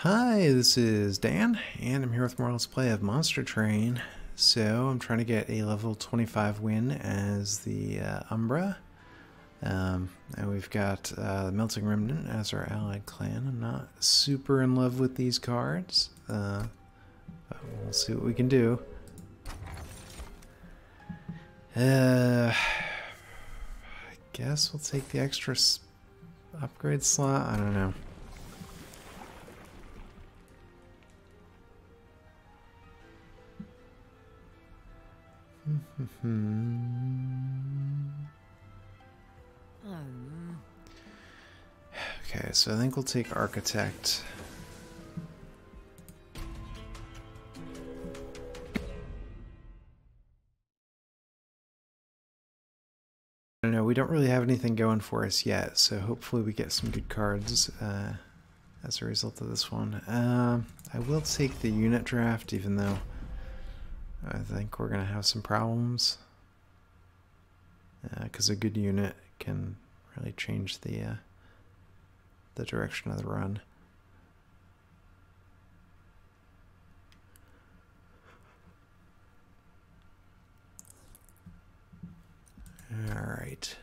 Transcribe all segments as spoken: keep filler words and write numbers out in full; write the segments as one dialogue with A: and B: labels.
A: Hi, this is Dan, and I'm here with more Let's Play of Monster Train. So, I'm trying to get a level twenty-five win as the uh, Umbra. Um, and we've got uh, the Melting Remnant as our allied clan. I'm not super in love with these cards, uh, but we'll see what we can do. Uh, I guess we'll take the extra s upgrade slot. I don't know. Okay, so I think we'll take Architect. I don't know, we don't really have anything going for us yet, so hopefully we get some good cards uh, as a result of this one. Um, I will take the unit draft, even though I think we're going to have some problems. Because uh, a good unit can really change the, uh, the direction of the run. Alright.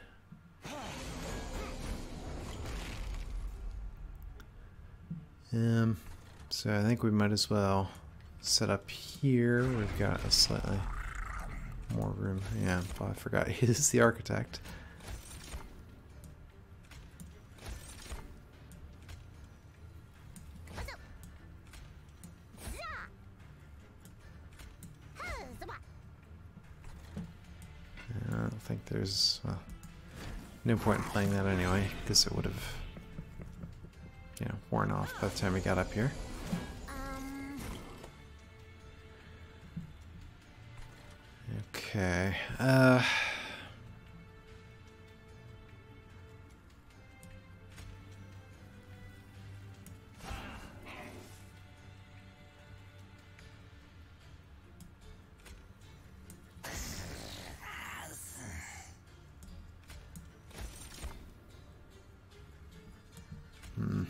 A: Um, so I think we might as well set up here. We've got a slightly more room. Yeah, well, I forgot he is the architect. I don't think there's, well, no point in playing that anyway, because it would have, you know, worn off by the time we got up here. Okay, uh... Hmm.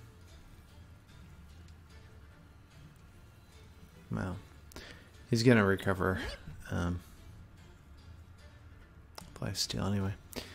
A: Well, he's gonna recover, um... life steal anyway.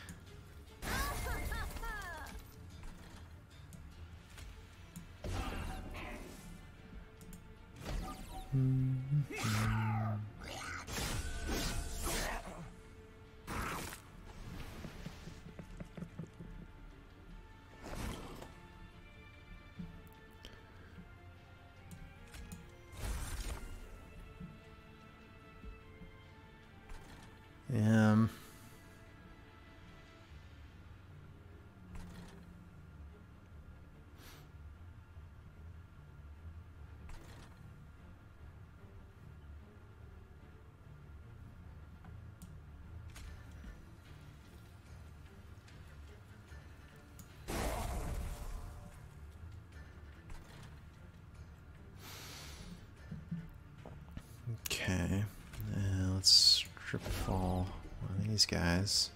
A: Um... Okay, uh, let's strip fall one of these guys.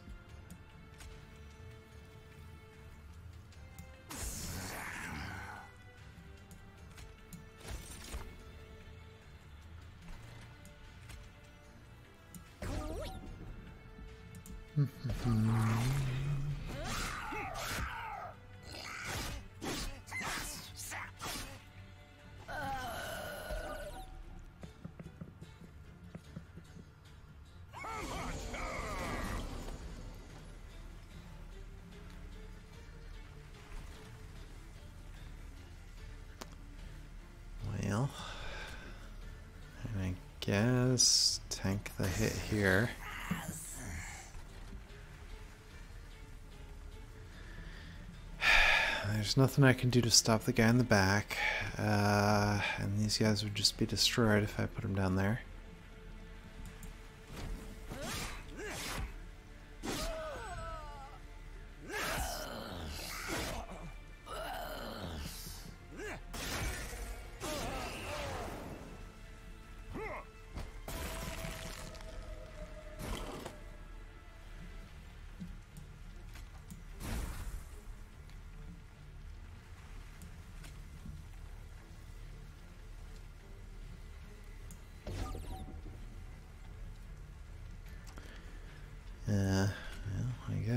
A: Well, and I guess tank the hit here. There's nothing I can do to stop the guy in the back, uh, and these guys would just be destroyed if I put them down there.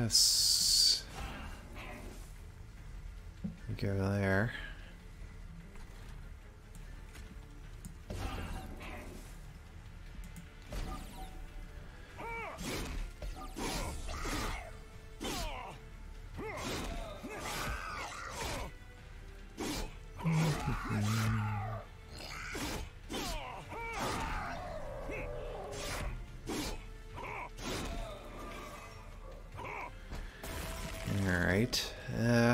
A: guess we go there. Alright. Uh,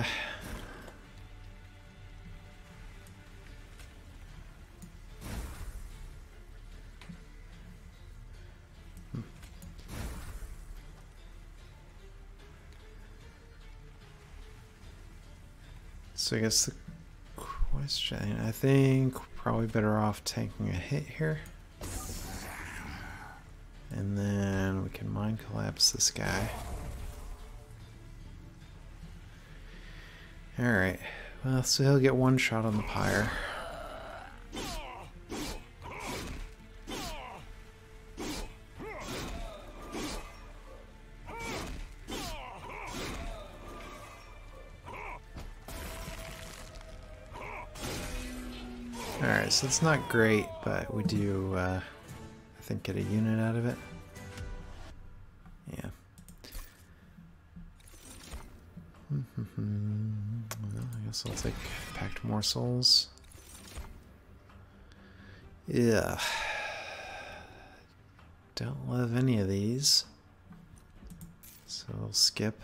A: so I guess the question, I think we're probably better off tanking a hit here. And then we can mind collapse this guy. Alright, well, so he'll get one shot on the pyre. Alright, so it's not great, but we do, uh, I think, get a unit out of it. Yeah. Well, I guess I'll take Pact Morsels. Yeah. Don't love any of these. So I'll skip.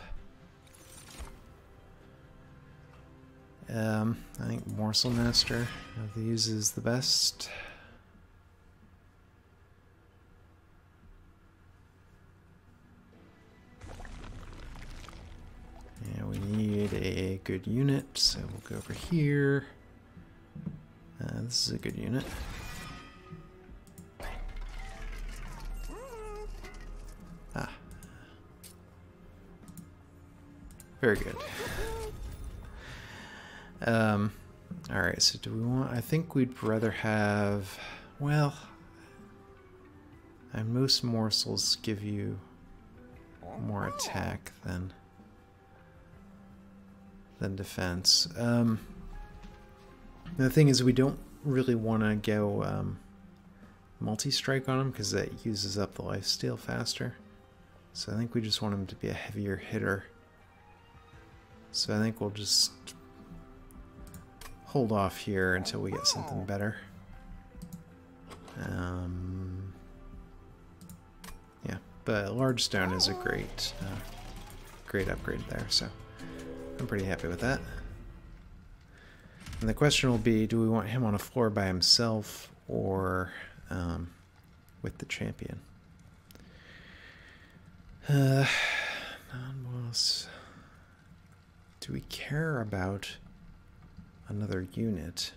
A: Um, I think Morsel Master of these is the best. Yeah, we need a good unit, so we'll go over here. Uh, this is a good unit. Ah. Very good. Um, alright, so do we want... I think we'd rather have... Well... And most morsels give you more attack than... than defense. Um, the thing is, we don't really want to go um, multi-strike on him because that uses up the lifesteal faster. So I think we just want him to be a heavier hitter. So I think we'll just hold off here until we get something better. Um, yeah, but Large Stone is a great, uh, great upgrade there. So. I'm pretty happy with that. And the question will be, do we want him on a floor by himself or um, with the champion? Uh, non-boss. Do we care about another unit?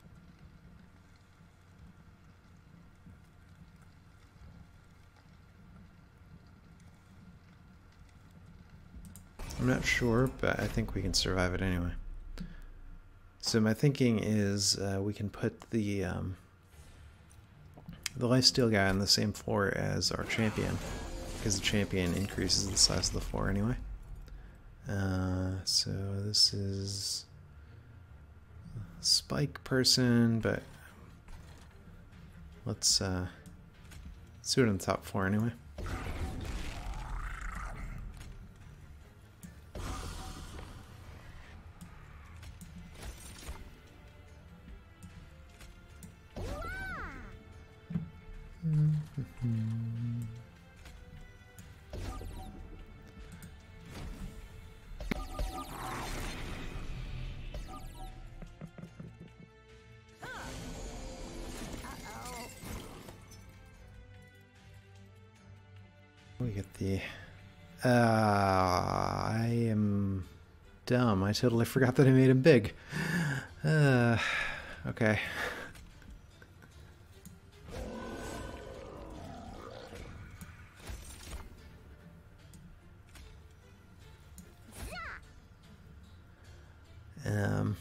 A: I'm not sure, but I think we can survive it anyway. So my thinking is uh, we can put the um, the lifesteal guy on the same floor as our champion, because the champion increases the size of the floor anyway. Uh, so this is a spike person, but let's, uh, let's do it on the top floor anyway. We get the... Uh, I am dumb. I totally forgot that I made him big. Uh, okay. Um...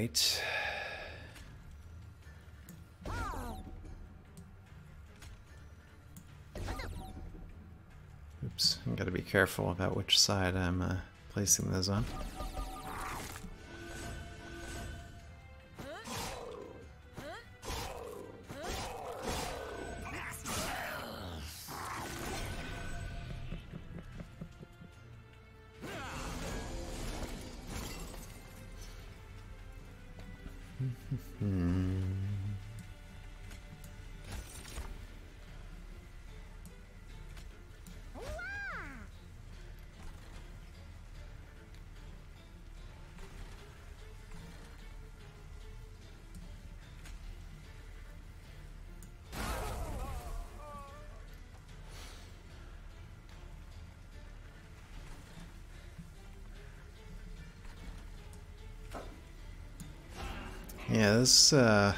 A: right. Oops, I gotta be careful about which side I'm uh, placing those on. Hmm. Yeah, this, uh...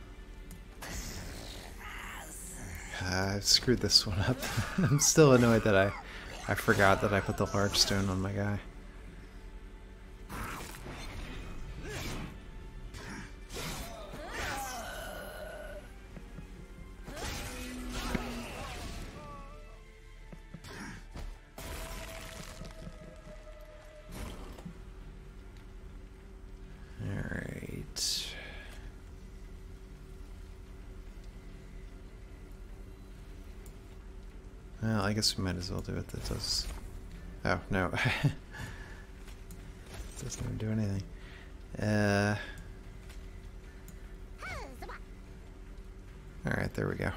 A: I screwed this one up. I'm still annoyed that I, I forgot that I put the large stone on my guy. Well, I guess we might as well do it. That does... Oh, no. It doesn't even do anything. Uh... Alright, there we go.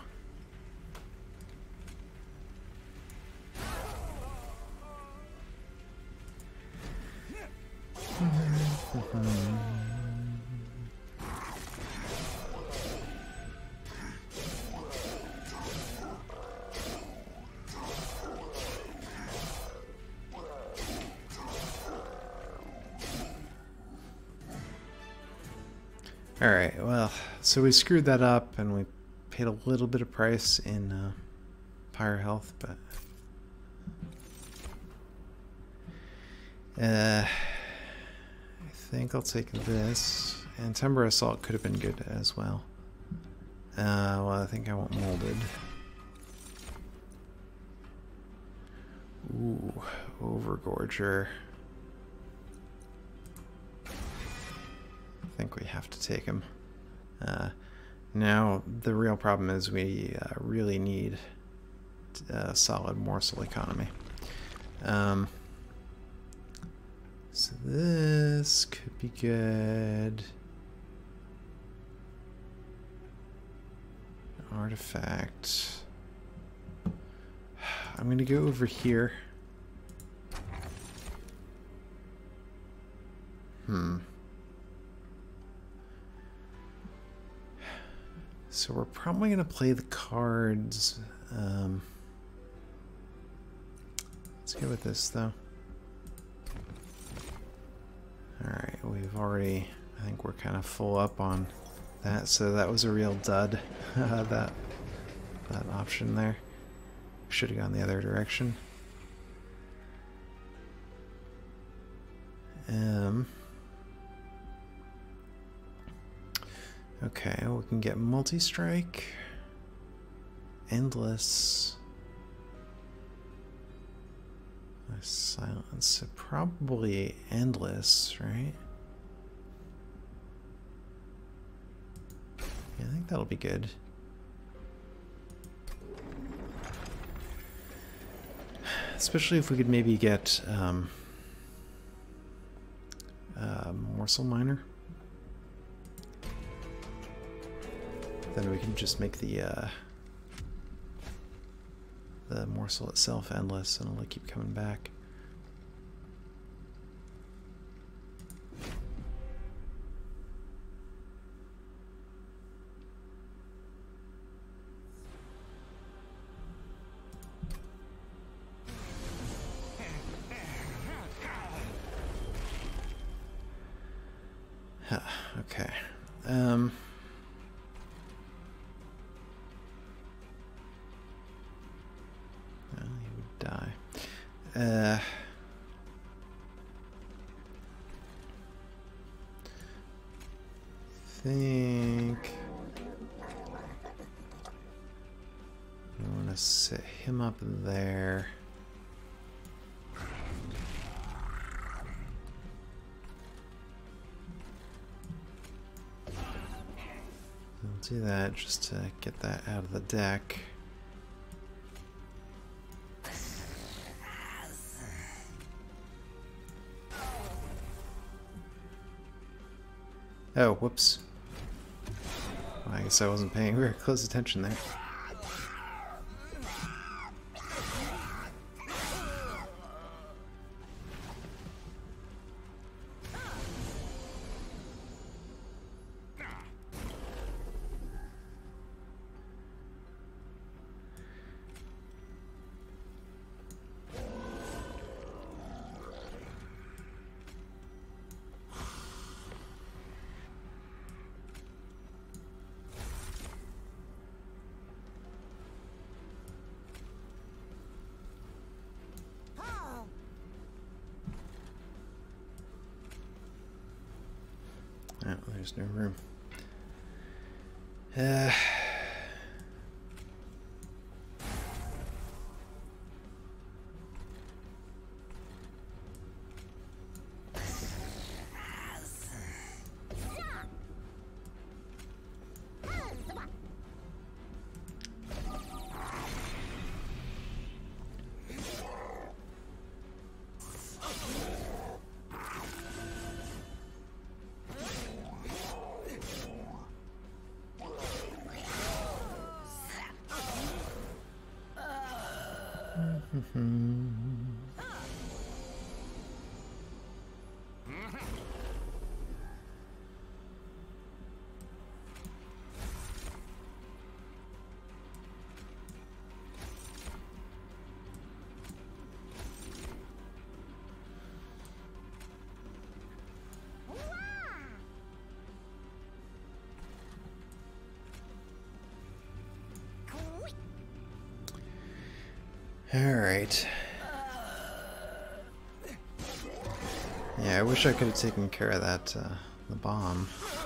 A: Alright, well, so we screwed that up and we paid a little bit of price in uh, Pyre Health, but... Uh, I think I'll take this. And Timber Assault could have been good as well. Uh, well, I think I want Molded. Ooh, Overgorger. I think we have to take him. Uh, now, the real problem is we uh, really need a solid morsel economy. Um, so this could be good. Artifact. I'm going to go over here. Hmm. So we're probably going to play the cards. Um, let's go with this, though. Alright, we've already... I think we're kind of full up on that, so that was a real dud, that, that option there. Should have gone the other direction. Um... Okay, we can get multi-strike, endless, silence, so probably endless, right? Yeah, I think that'll be good. Especially if we could maybe get um, uh, Morsel Miner. Then we can just make the uh, the morsel itself endless, and it'll keep coming back. Huh, okay. Um. Die. Uh, think I want to set him up there. I'll do that just to get that out of the deck. Oh, whoops. Well, I guess I wasn't paying very close attention there. Oh, there's no room. Uh, Alright. Yeah, I wish I could have taken care of that, uh, the bomb.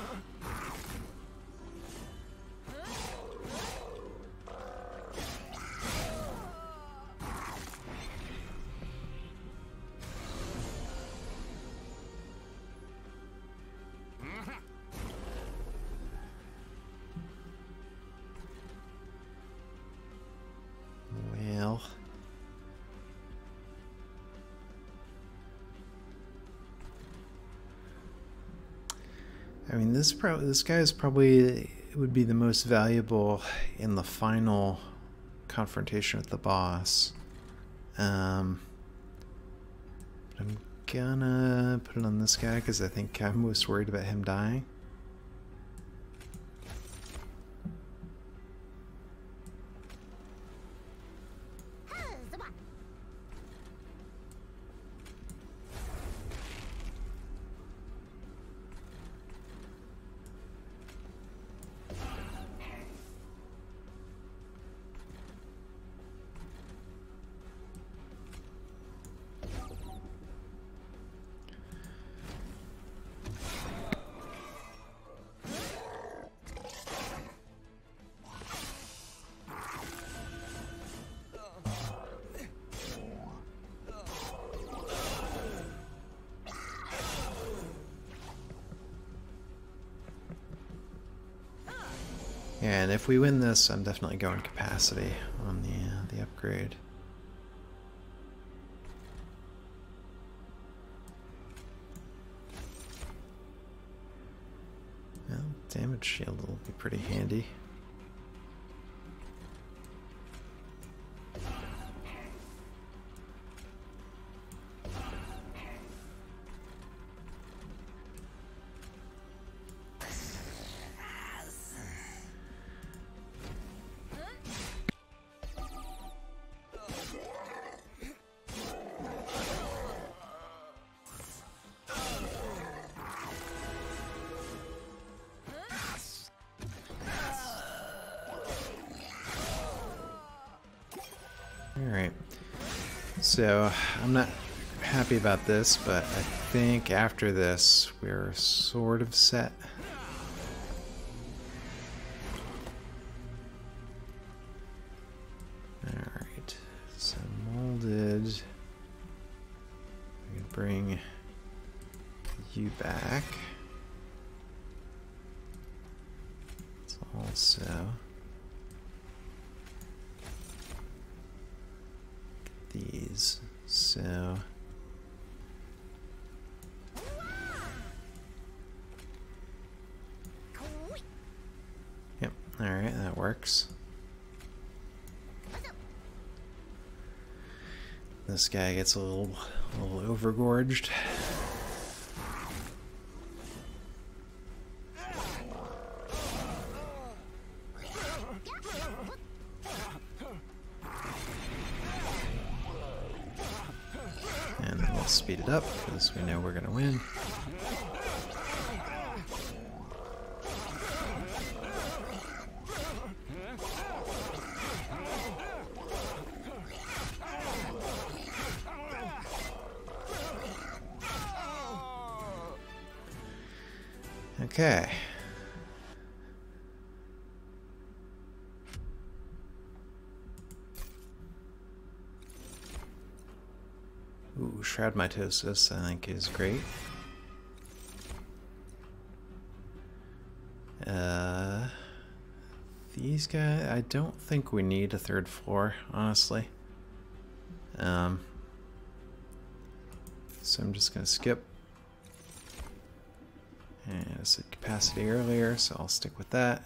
A: Well... I mean, this pro this guy is probably would be the most valuable in the final confrontation with the boss. Um, but I'm gonna put it on this guy because I think I'm most worried about him dying. And if we win this, I'm definitely going capacity on the uh, the upgrade. Well, damage shield will be pretty handy. Alright, so I'm not happy about this, but I think after this we're sort of set. you back. Let's also get these. So yep, alright, that works. This guy gets a little, a little overgorged. And we'll speed it up because we know we're going to win. Okay. Ooh, Shroud Mitosis I think is great. Uh, these guys, I don't think we need a third floor, honestly. Um, so I'm just gonna skip. And I said capacity earlier, so I'll stick with that.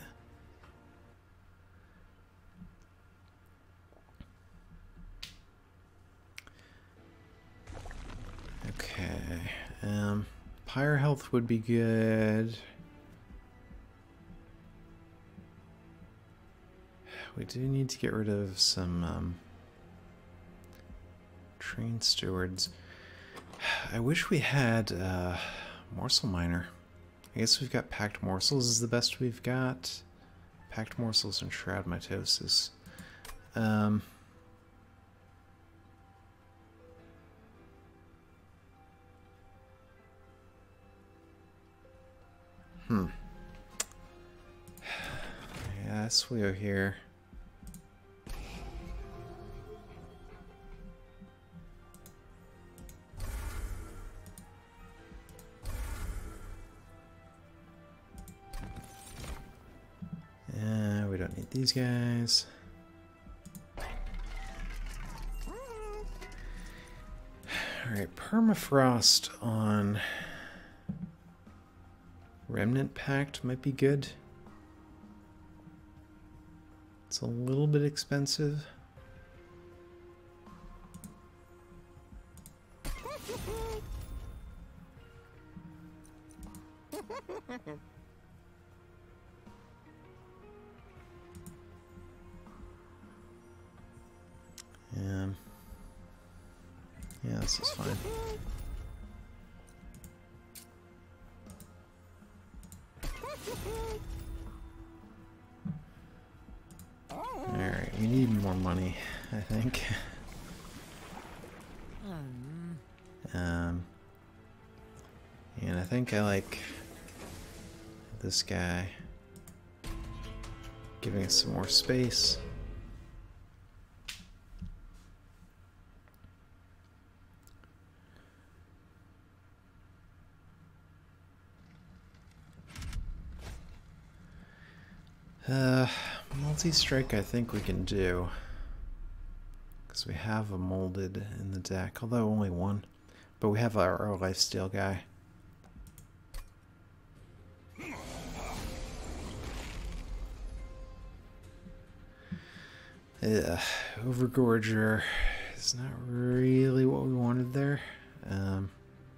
A: Okay, um, Pyre health would be good. We do need to get rid of some um, train stewards. I wish we had uh, Morsel Miner. I guess we've got Packed Morsels is the best we've got. Packed Morsels and Shroud Mitosis. Um, hmm. Yeah, Suyo here. Yeah, we don't need these guys. Alright, Permafrost on Remnant Pact might be good. It's a little bit expensive. Um, yeah, this is fine. Alright, we need more money, I think. um, and I think I like this guy giving us some more space. Uh, multi-strike I think we can do, because we have a molded in the deck, although only one, but we have our, our lifesteal guy. Yeah, Overgorger is not really what we wanted there. Um,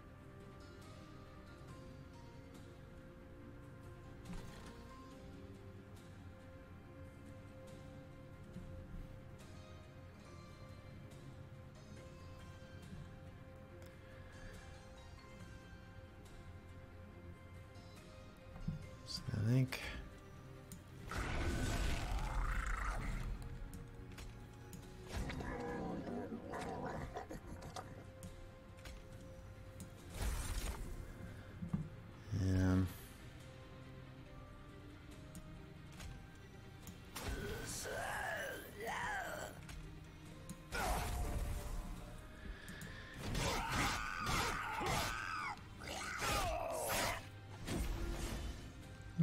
A: So I think um,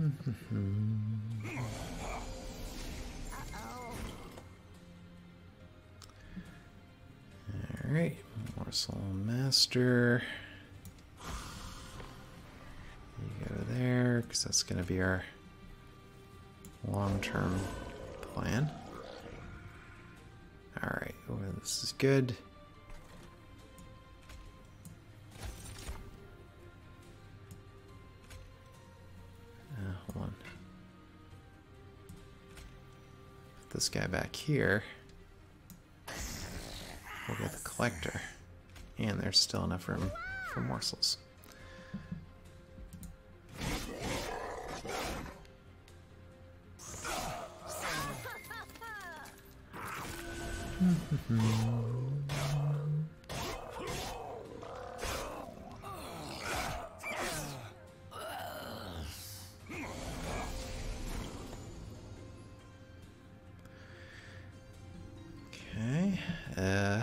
A: Alright, Morsel Master. You go there, because that's going to be our long-term plan. Alright, well, this is good. Uh, hold on. Put this guy back here. We'll get the collector. And there's still enough room for morsels. Okay. Uh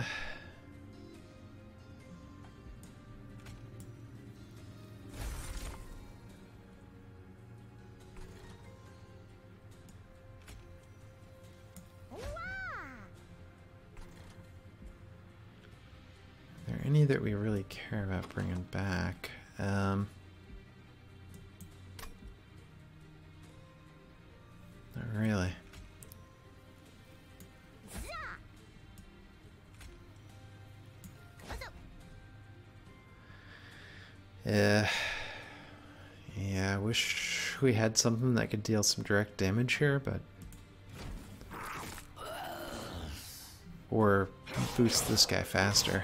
A: Any that we really care about bringing back? Um, not really. Yeah, yeah. I wish we had something that could deal some direct damage here, but or boost this guy faster.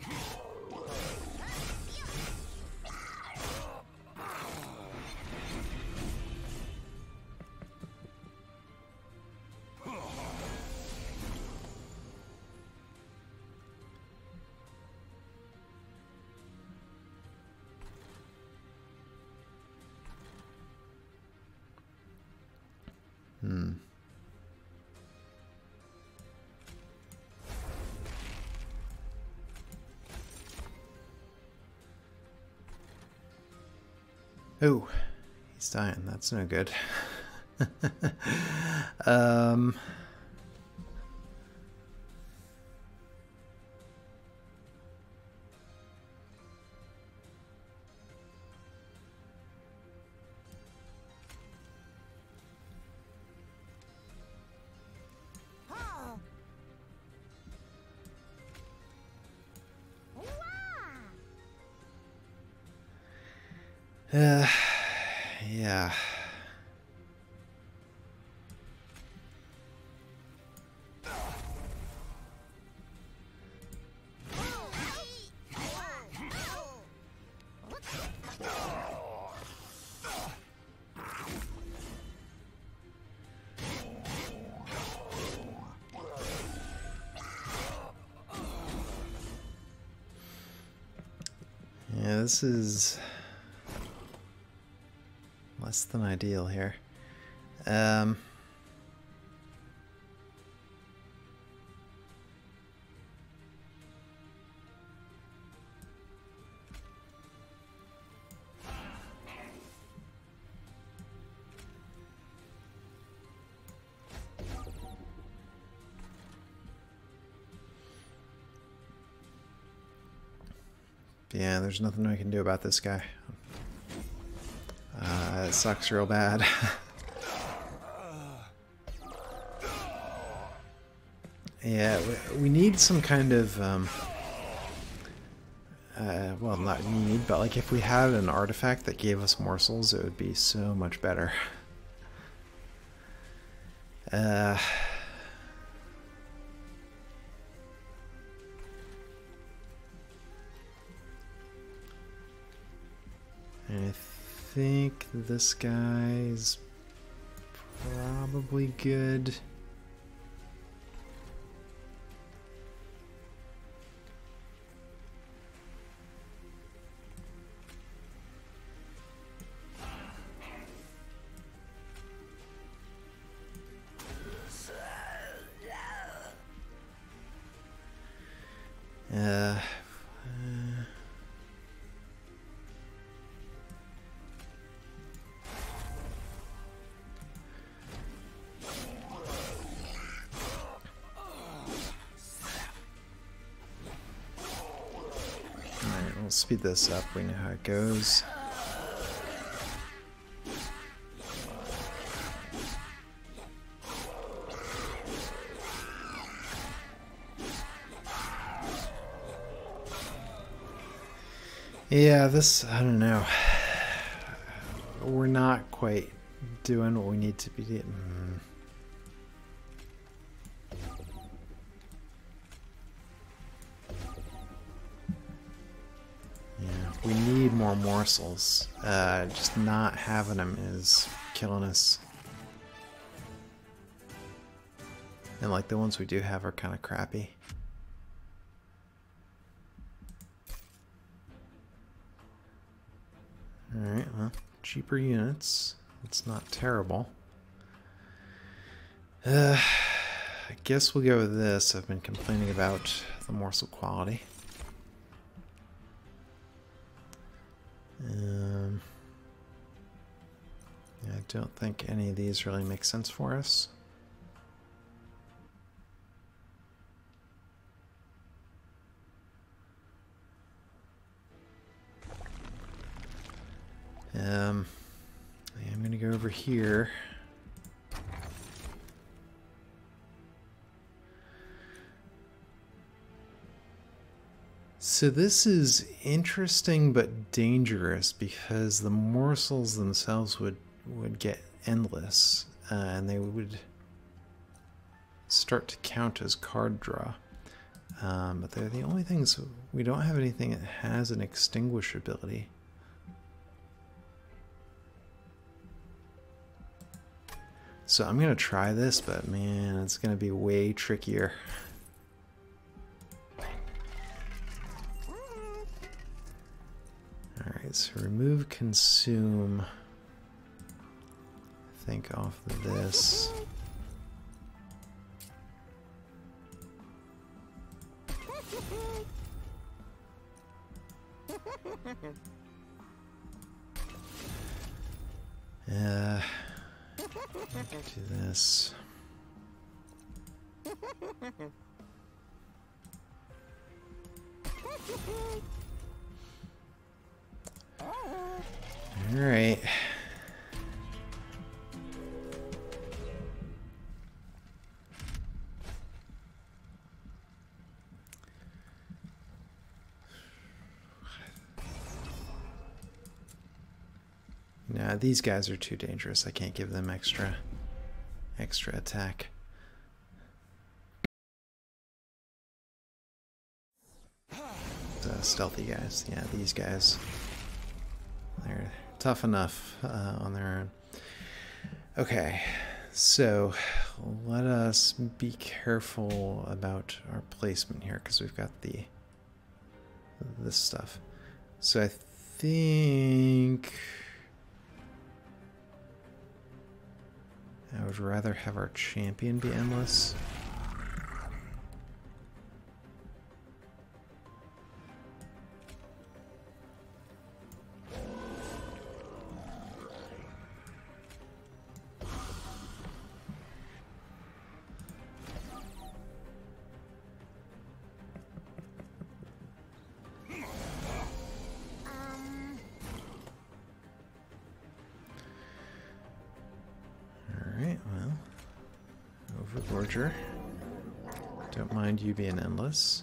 A: Hmm. Oh, he's dying. That's no good. um. Uh, yeah. Yeah, this is less than ideal here. Um, yeah, there's nothing we can do about this guy. Uh, it sucks real bad. Yeah, we, we need some kind of, um, uh, well, not need, but like if we had an artifact that gave us morsels, it would be so much better. Uh... I think this guy's probably good. Uh, uh we'll speed this up. We know how it goes. Yeah, this, I don't know. We're not quite doing what we need to be doing. Yeah, we need more morsels. Uh, just not having them is killing us. And like the ones we do have are kind of crappy. Alright, well, cheaper units. It's not terrible. Uh, I guess we'll go with this. I've been complaining about the morsel quality. Um, yeah, I don't think any of these really make sense for us. Um, I'm going to go over here. So this is interesting but dangerous because the morsels themselves would, would get endless, uh, and they would start to count as card draw. Um, but they're the only things, we don't have anything that has an extinguish ability. So I'm going to try this, but man, it's going to be way trickier. Alright, so remove consume, I think, off of this. Uh, do this. All right. Nah, these guys are too dangerous. I can't give them extra extra attack. The stealthy guys. Yeah, these guys. They're tough enough uh, on their own. Okay, so let us be careful about our placement here because we've got the this stuff. So I think I would rather have our champion be endless. Don't mind you being endless.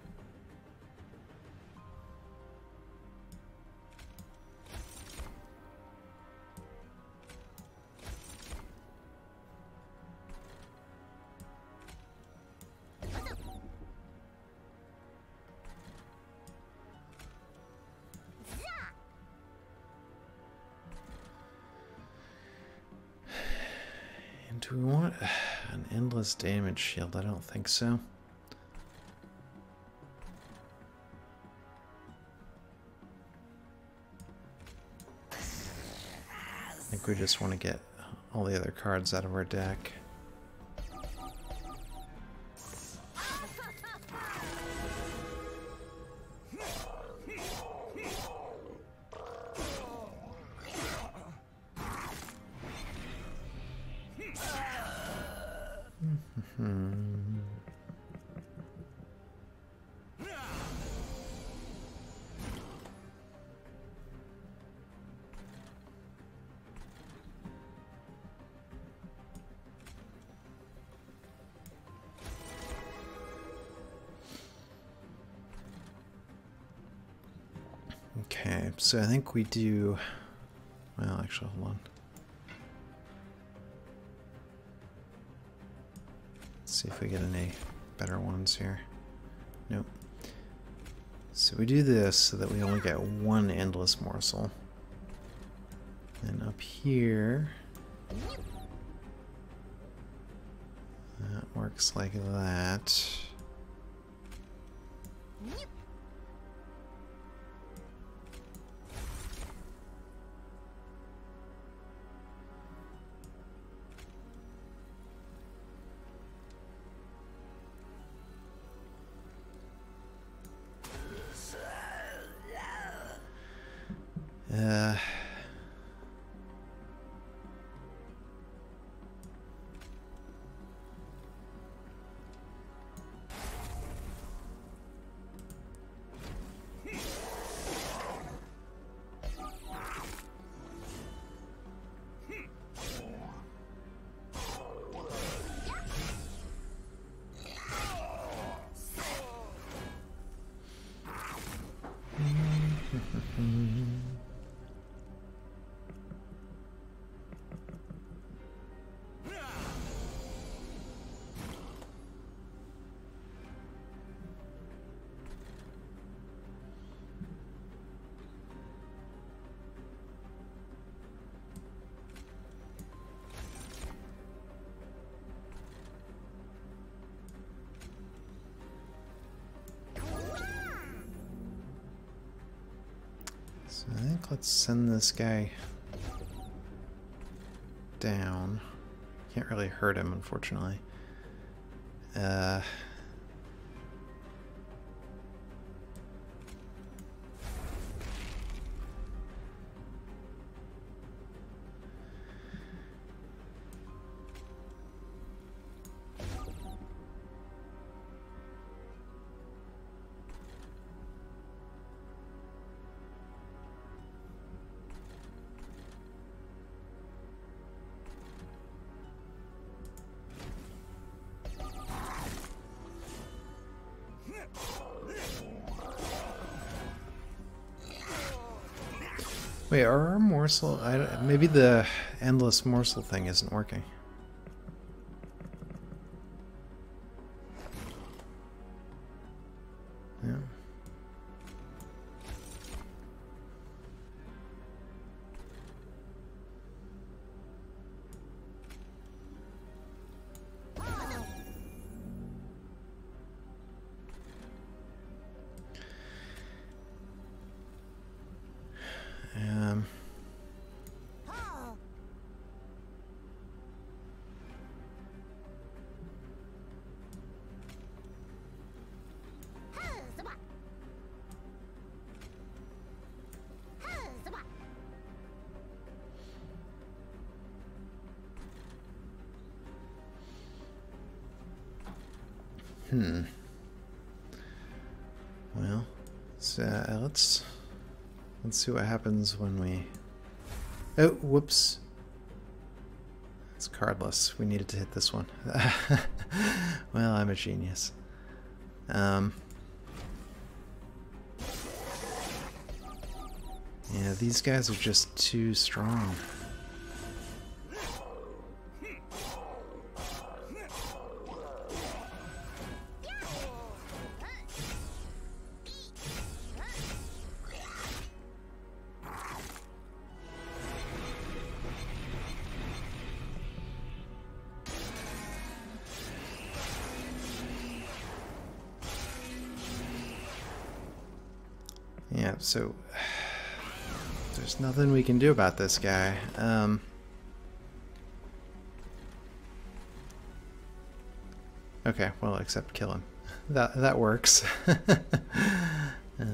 A: And do we want an endless damage shield? I don't think so. I think we just want to get all the other cards out of our deck. Okay, so I think we do... Well, actually, hold on. Let's see if we get any better ones here. Nope. So we do this so that we only get one endless morsel. And up here... That works like that. Uh... So I think let's send this guy down. Can't really hurt him, unfortunately. Uh... Wait, are our morsel... I, maybe the endless morsel thing isn't working. Yeah. Um... Hmm. Well, so, uh, let's let's see what happens when we. Oh, whoops! It's cardless. We needed to hit this one. Well, I'm a genius. Um. Yeah, these guys are just too strong. Yeah, so there's nothing we can do about this guy. Um, okay, well, except kill him. That that works. uh,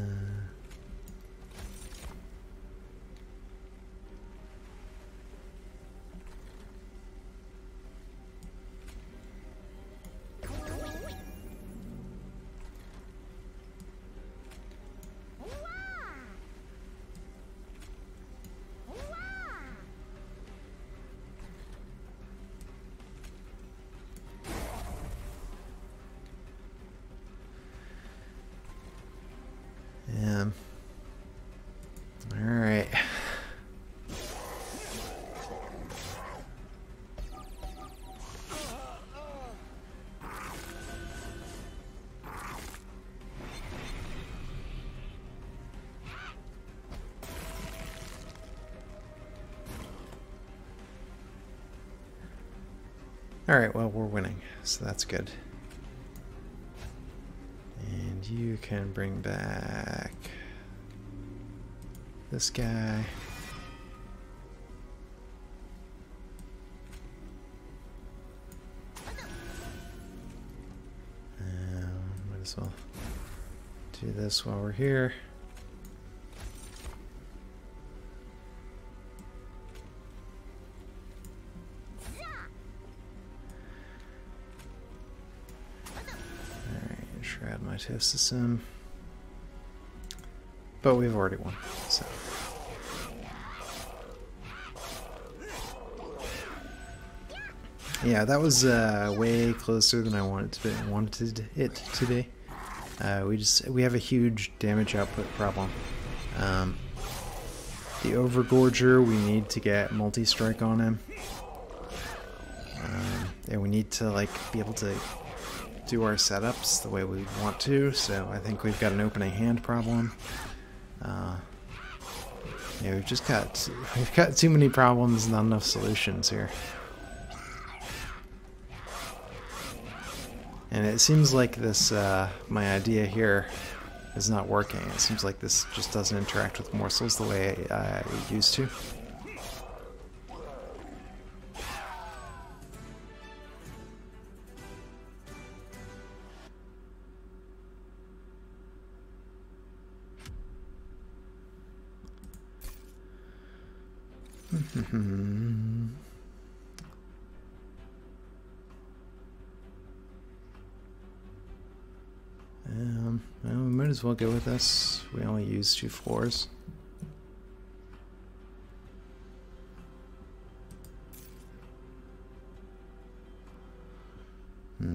A: Alright, well, we're winning, so that's good. And you can bring back this guy. Um, might as well do this while we're here. Shroud Mitosis. But we've already won, so. Yeah, that was uh, way closer than I wanted to be, wanted it to be. Uh, we just we have a huge damage output problem. Um, the Overgorger, we need to get multi-strike on him. Um, and we need to like be able to do our setups the way we want to, so I think we've got an opening hand problem. Uh, yeah, we've just got we've got too many problems, not enough solutions here. And it seems like this, uh, my idea here is not working. It seems like this just doesn't interact with morsels the way I, I used to. um, well, we might as well go with this. We only use two floors. Hmm.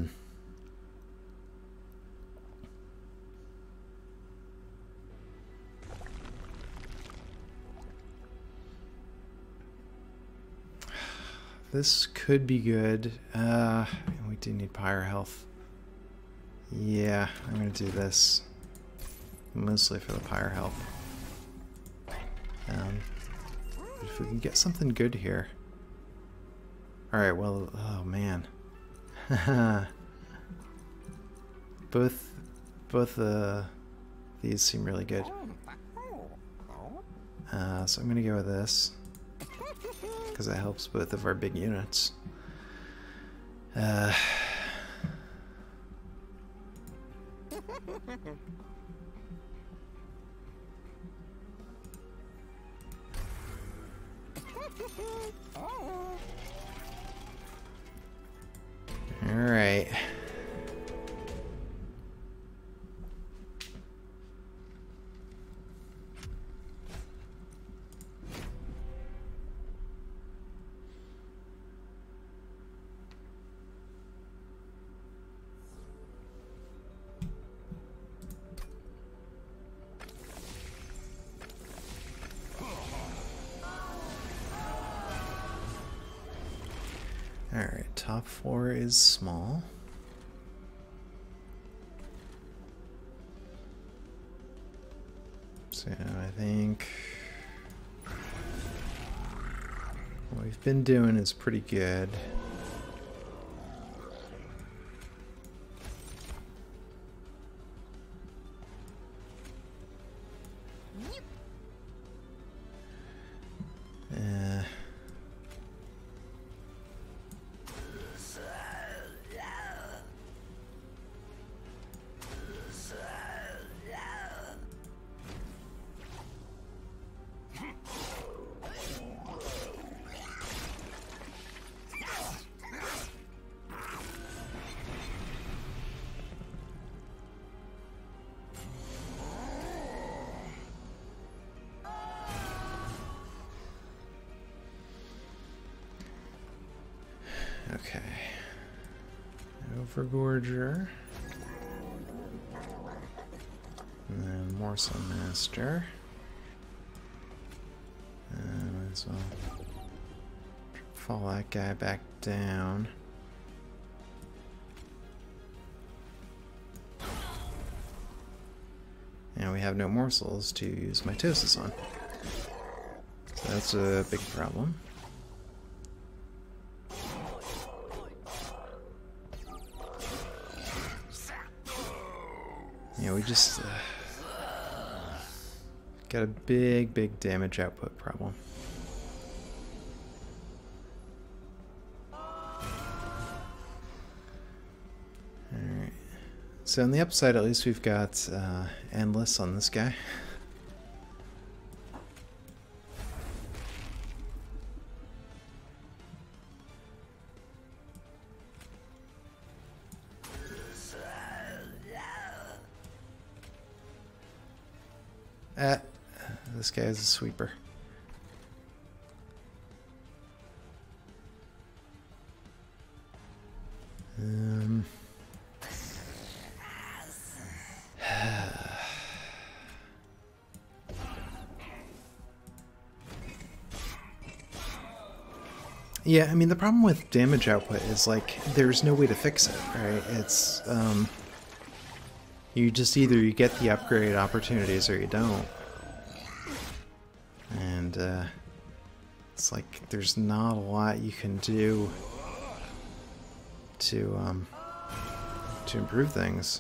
A: This could be good. Uh, we do need Pyre Health. Yeah, I'm gonna do this. Mostly for the Pyre Health. Um, if we can get something good here. Alright, well, oh man. both, both uh, these seem really good. Uh, so I'm gonna go with this. Because that helps both of our big units. Uh, all right. Alright, top floor is small. So I think what we've been doing is pretty good. Uh, Okay. Overgorger. And then Morsel Master. And might as well fall that guy back down. And we have no morsels to use mitosis on. So that's a big problem. Yeah, we just uh, got a big, big damage output problem. Alright. So on the upside, at least we've got uh, Endless on this guy. Ah, this guy is a sweeper. Um... Yeah, I mean, the problem with damage output is, like, there's no way to fix it, right? It's, um... you just either you get the upgrade opportunities or you don't. And, uh... it's like, there's not a lot you can do to, um... to improve things.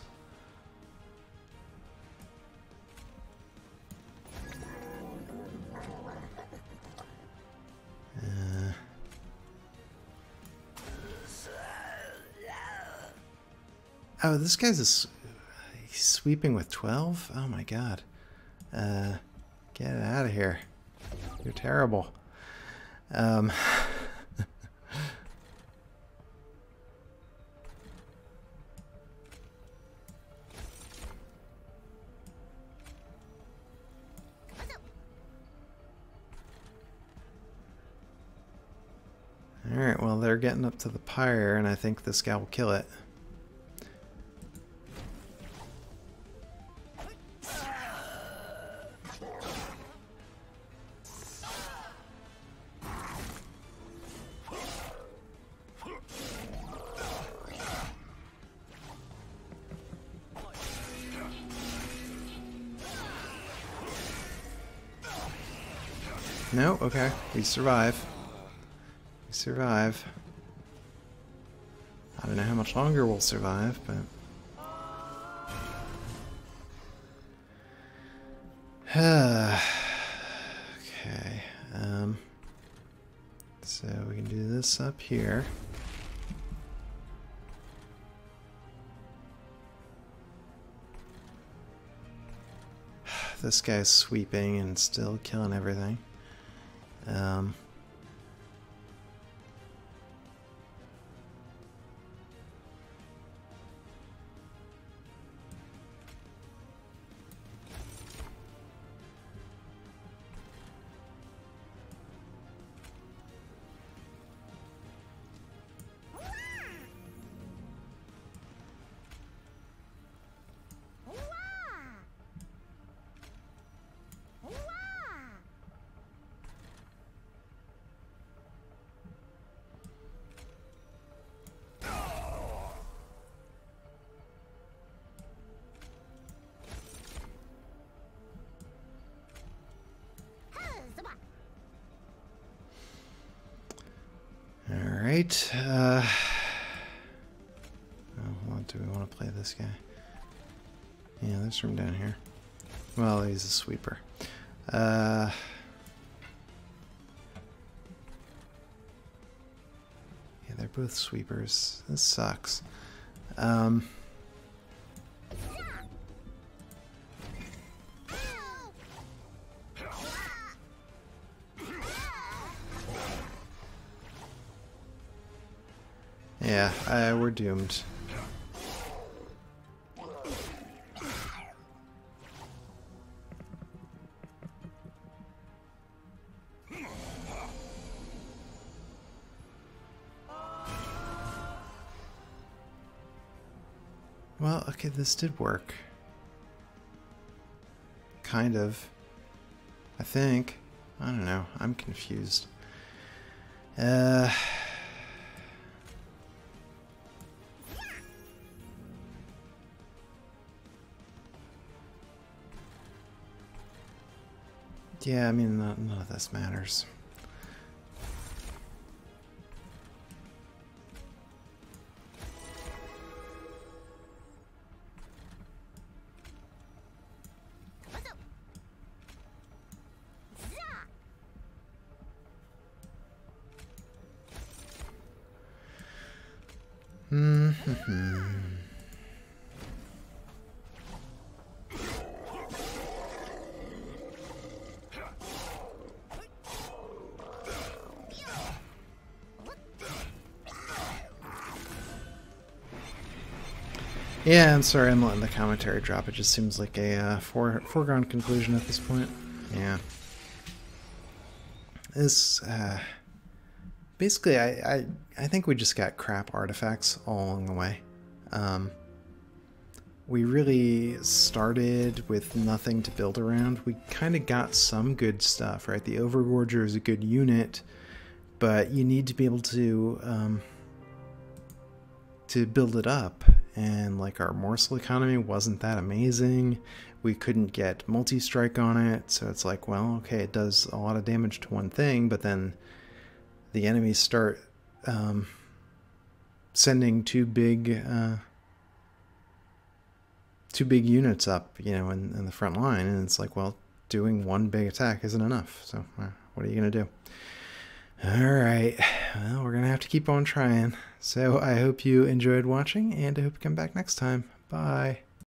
A: Oh, this guy's a, he's sweeping with twelve? Oh my god. Uh, get out of here. You're terrible. Um, Alright, well they're getting up to the pyre and I think this guy will kill it. No, okay, we survive. We survive. I don't know how much longer we'll survive, but... okay, um... so we can do this up here. This guy's sweeping and still killing everything. Um, Alright, uh... oh, what do we want to play this guy? Yeah, there's room down here. Well, he's a sweeper. Uh... Yeah, they're both sweepers. This sucks. Um... Yeah, uh, we're doomed. Well, okay, this did work. Kind of. I think. I don't know. I'm confused. Uh... Yeah, I mean, none of this matters. Yeah, I'm sorry I'm letting the commentary drop. It just seems like a uh, fore foregone conclusion at this point. Yeah. This, uh... Basically, I, I, I think we just got crap artifacts all along the way. Um, we really started with nothing to build around. We kind of got some good stuff, right? The Overgorger is a good unit, but you need to be able to... Um, to build it up, and like our morsel economy wasn't that amazing. We couldn't get multi-strike on it, so it's like, well, okay, it does a lot of damage to one thing, but then the enemies start um, sending two big uh, two big units up, you know, in, in the front line, and it's like, well, doing one big attack isn't enough, so uh, what are you gonna do? Alright, well, we're gonna have to keep on trying. So I hope you enjoyed watching, and I hope you come back next time. Bye.